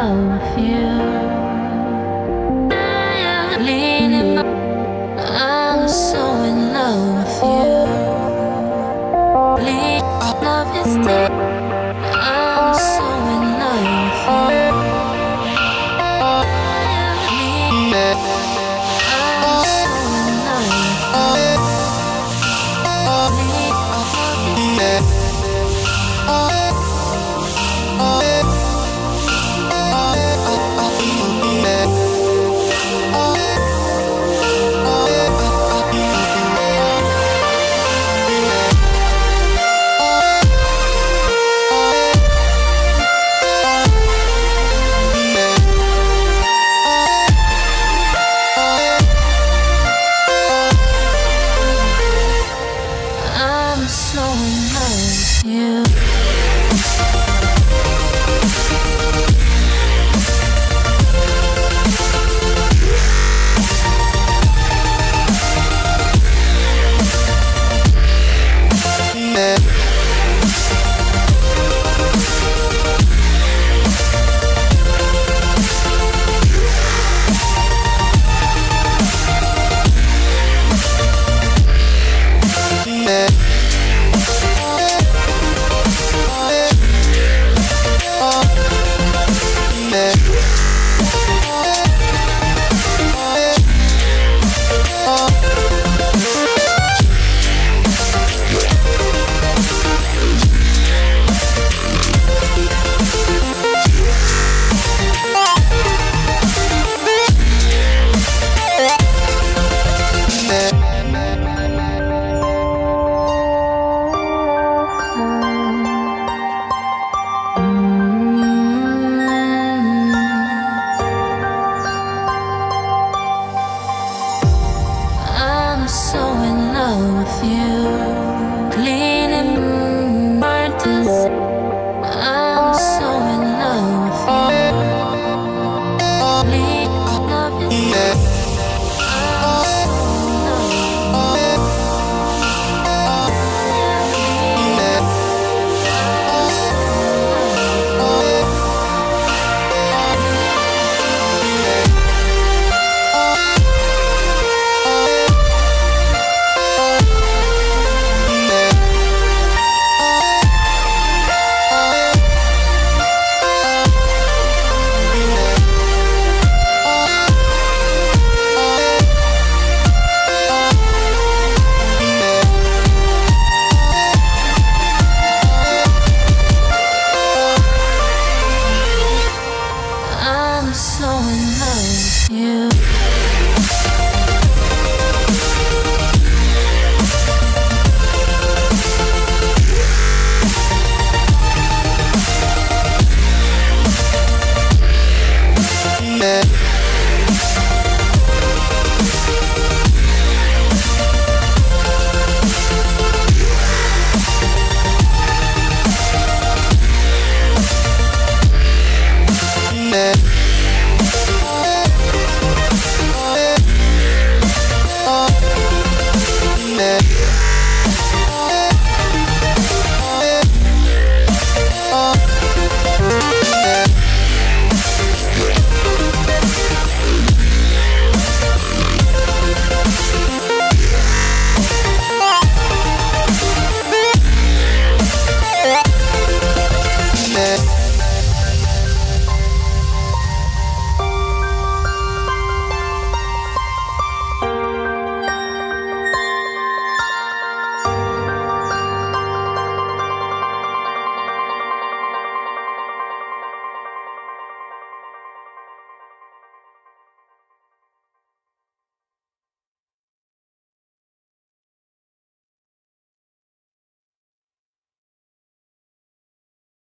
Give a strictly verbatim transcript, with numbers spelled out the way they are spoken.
love with you. Leaning, I'm so in love with you. Lean, love is dead. I'm so in love with you. Lean, I'm so in love with you. Lean, love is dead. I'm so in love with you. I'm so in love with you. Leaning hard to say, I'm so in love with you. Lean, love is dead. I'm so in love with you. Lean, I'm so in love with I'm so in love with you. Yeah.